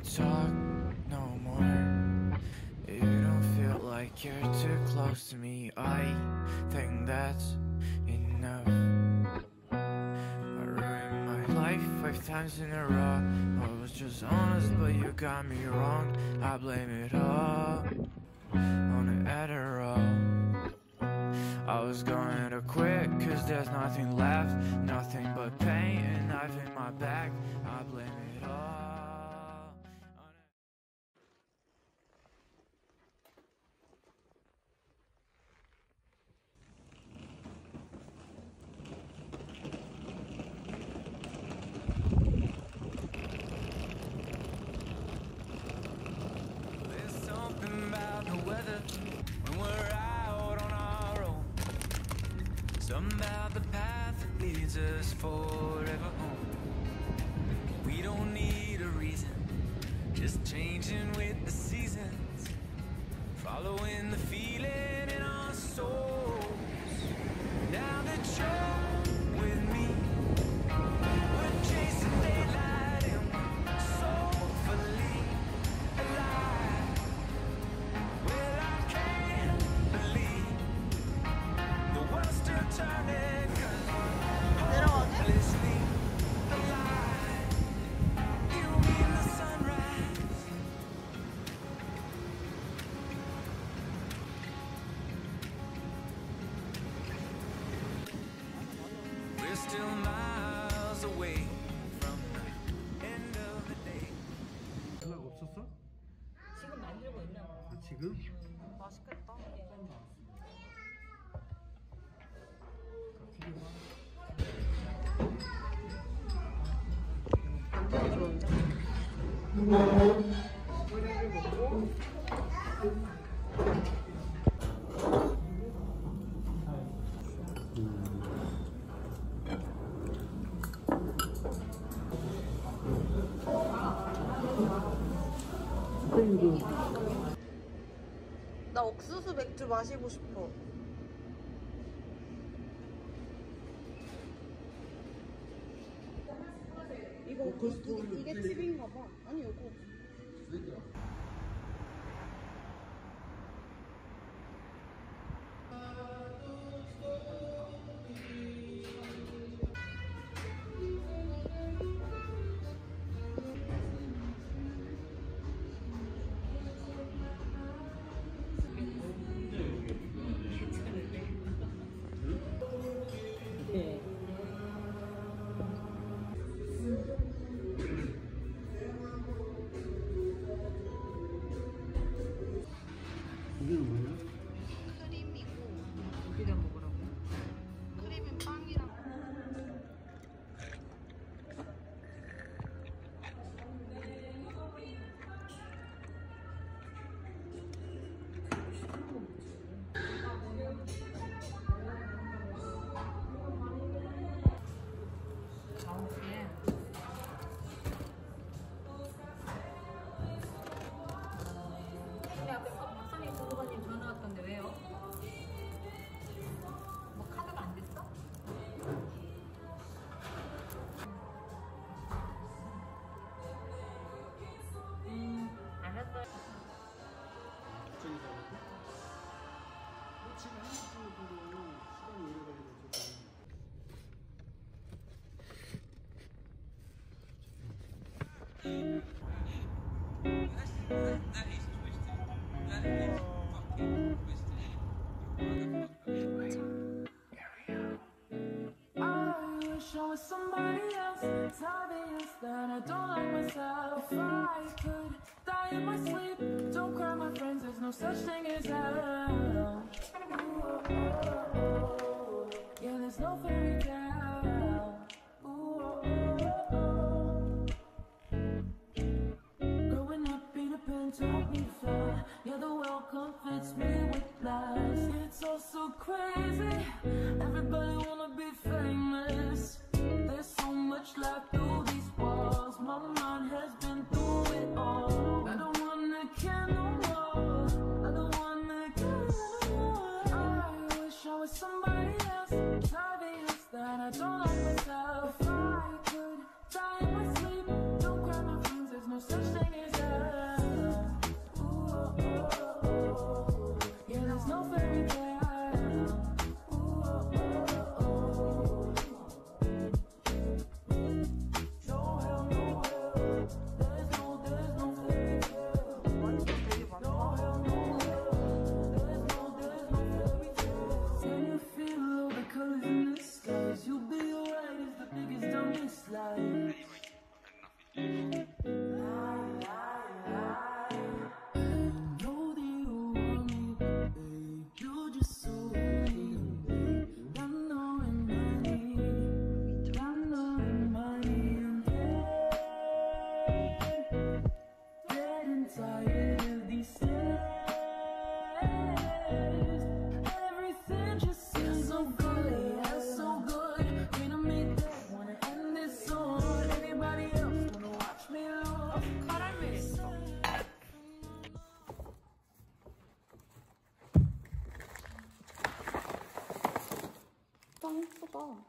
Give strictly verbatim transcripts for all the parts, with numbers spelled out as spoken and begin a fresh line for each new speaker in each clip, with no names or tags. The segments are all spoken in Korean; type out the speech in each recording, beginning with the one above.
talk no more. You don't feel like you're too close to me. I think that's enough. I ruined my life five times in a row. I was just honest, but you got me wrong. I blame it all on the Adderall. I was going to quit cause there's nothing left, nothing but pain and knife in my back. I blame it all on it. There's something about the weather when we're out on our own. Something about the path that leads us forever home. We don't need a reason, just changing with the seasons, following the feeling in our souls. Now that you're with me, we're chasing daylight and we're soulfully alive. Well, I can't believe the world's still turning, 'cause we're hopelessly alive. You mean the sunrise. We're still miles away from the end of the day.
연락 없었어?
지금 만들고 있나 봐.
아, 지금?
맛있겠다. 감자가 좋은데? 물회를 먹고 나 옥수수 맥주 마시고 싶어. 이거 이, 이게 팁인가 봐. 아니 요거. 네.
이건 뭐야?
크림이고 여기다 먹으라고. 크림은 빵이랑. 근데 앞에 박사님 보고관님 전화 왔던데 왜요? 뭐 카드가 안 됐어? 음, 알았어요.
갑자기 가고? 지금 한국으로 시간이 오래 걸리고
That is twisted. That is fucking twisted.
I wish I was somebody else. It's obvious that I don't like myself. If I could die in my sleep, don't cry, my friends. There's no such thing as hell. Ooh, oh, oh, oh. Yeah, there's no fairy tale. Ooh, oh, oh, oh. Growing up, Peter Pan taught me to fly. Yeah, the world comforts me with lies. It's all so crazy. Everybody wanna be famous. There's so much life through these walls. My mind has been through it all. I don't wanna care no more. I don't wanna care.
포장 예쁘다.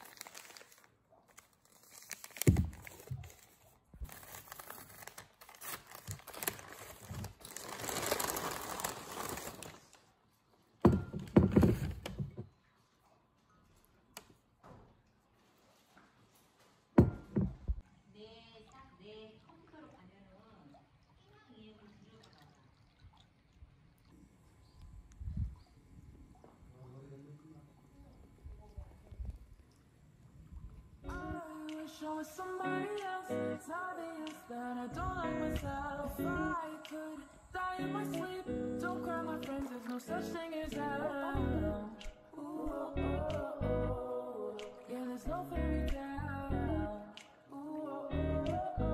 I was somebody else. It's obvious that I don't like myself. I could die in my sleep. Don't cry, my friends. There's no such thing as hell. Ooh, oh, oh, oh. Yeah, there's no fairy tale. Ooh, oh, oh,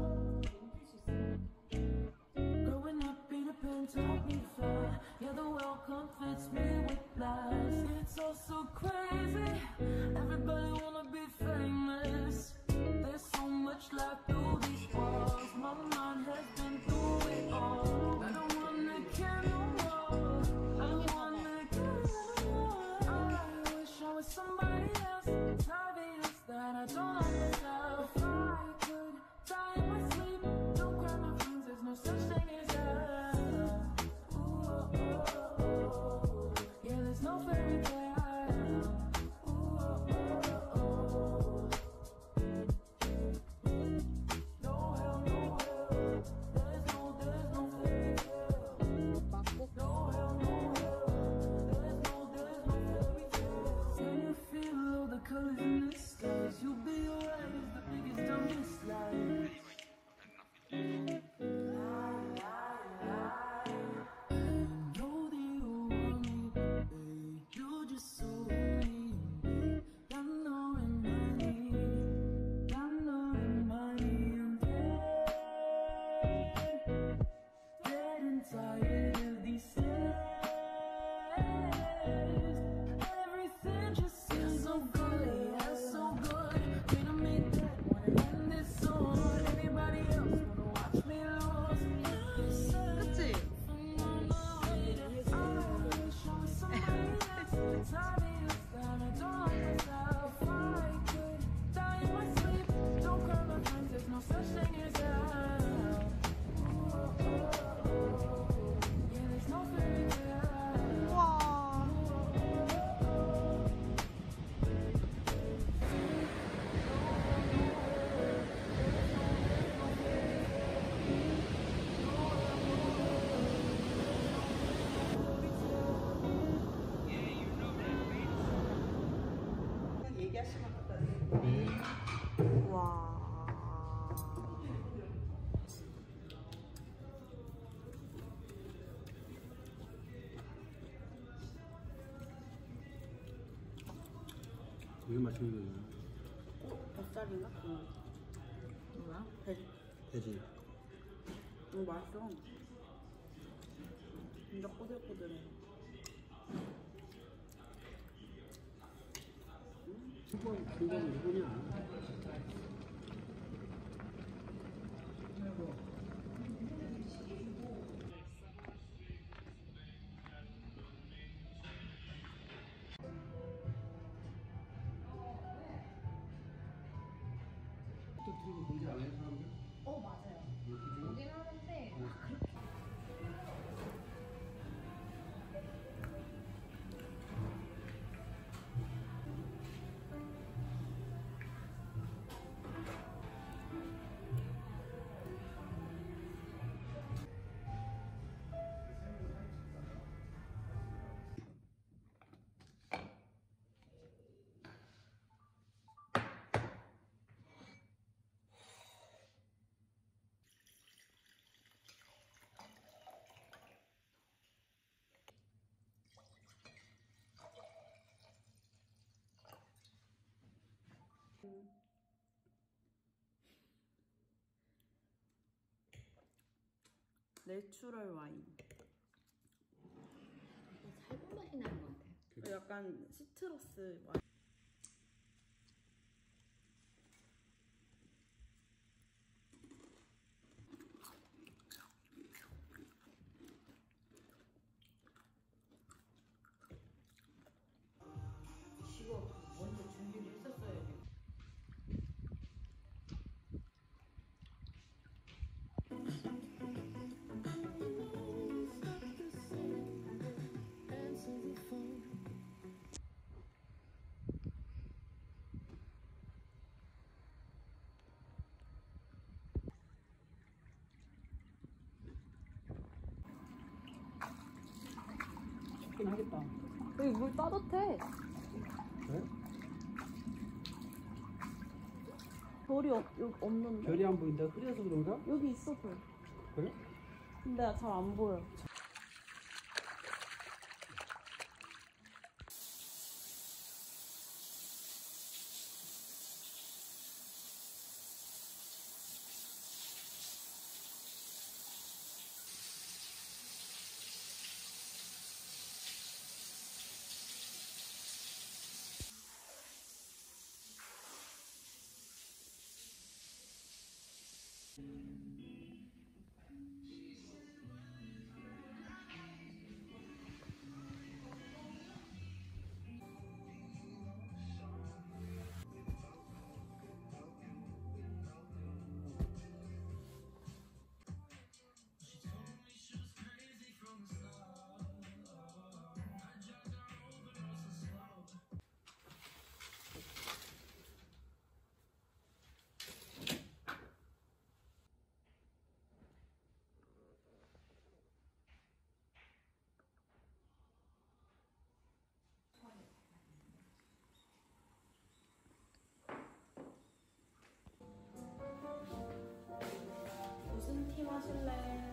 oh. Growing up, Peter Pan taught me to fly. Yeah, the world comforts me with lies. It's all so crazy. Everybody wanna be famous. There's so much life through these walls. My mind has been through it all. I don't wanna care no more. I don't wanna care no more. I wish I was somebody else. It's obvious that I don't like myself. I could die in my sleep. Don't cry, my friends. There's no such thing as hell. Ooh, oh, oh, oh. Yeah, there's no fairy tale. Colors in the skies, you'll be alright. Is the biggest dumbest lie. Lie, lie, lie. I know that you want me, babe. You're just so mean, babe. I know in my need, I know in my need. I'm dead, dead and tired of these stairs. Everything just seems so good.
와.
되게 맛있는 거잖아.
어? 뱃살인가? 응. 뭐야? 배,
돼지.
응, 맛있어. 진짜 꼬들꼬들해.
한번 한번 일본이야. 또 들고 공지 안 해서 사람들?
어 맞아요. 여긴 하는데 그렇게
내추럴 와인.
살균 맛이 나는 것 같아요.
약간 시트러스 와인.
쉬워.
하겠다.
여기 물 따뜻해.
그래?
별이 없, 여기 없는데?
별이 안 보인다. 흐려서 그런가?
여기 있어 별.
그래?
근데 잘 안 보여. 무슨 티 마실래?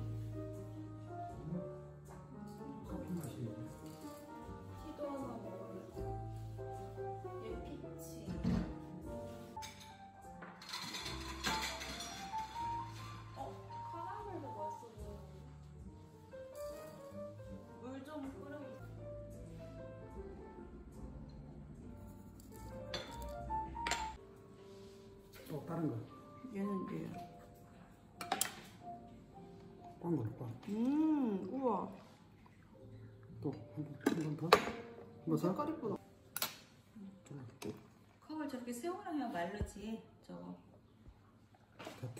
커피 마시는
티도 하나 먹을래. 얘 피치. 어? 카라멜도 맛있어 보여. 물 좀 끓여.
또 다른 거.
얘는 얘.
꽝 거네, 꽝.
음, 우와.
또, 한 번, 한 번 더. 뭐 더?
색깔 이쁘다.
좀 더.
컵을 저렇게 세우면 그냥 마르지 저거.
됐다.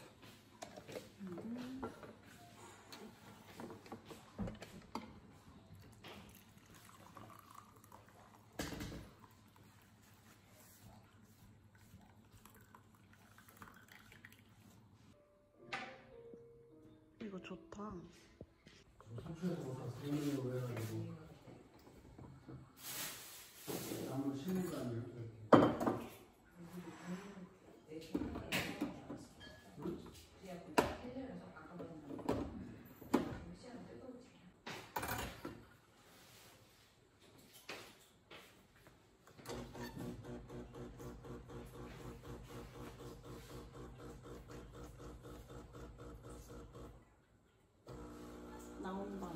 이거 좋다.
삼촌에서 와서 생일이라고 해가지고. 나무 심는 거 아니야?
나온다.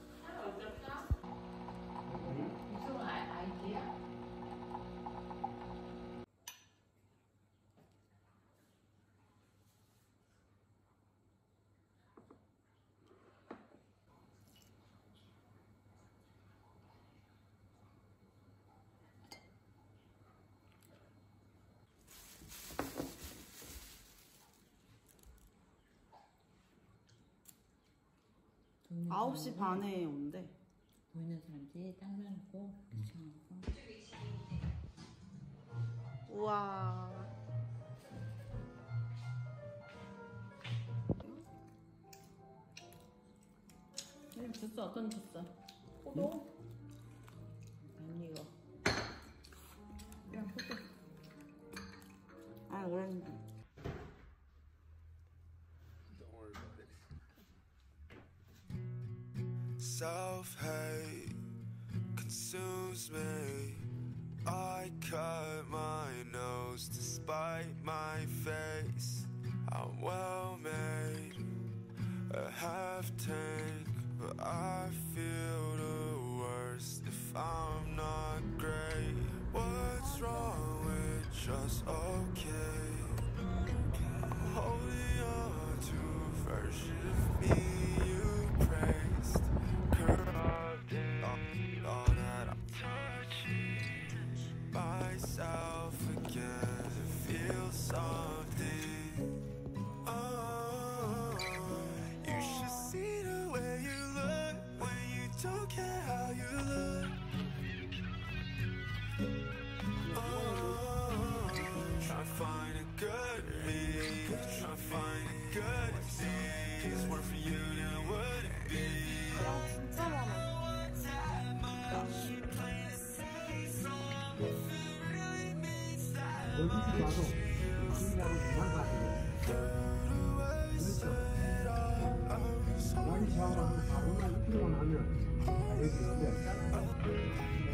무슨 아이디야?
아홉 시 반에 온대.
보이는 사람들이 딱 놔놓고 귀찮아서.
우와.
음, 주스 어떤 주스?
포도?
아니 이거.
야, 포도. 아, 오렌지.
Self-hate consumes me. I cut my nose to spite my face. I'm well made, a half tank, but I feel the worst if I'm not great. What's wrong with just okay? I'm holding on to a version of me you praised. Corrupted all, all that I'm touching myself again to feel something. Oh, you should see the way you look when you don't care how you look. Oh, try to find a good me, try to find a good disease. Work for you
어디서 와도 주인하고 그만 가시고. 그렇죠. 많이 샤워하고 바로만 이틀만 하면 다 되는데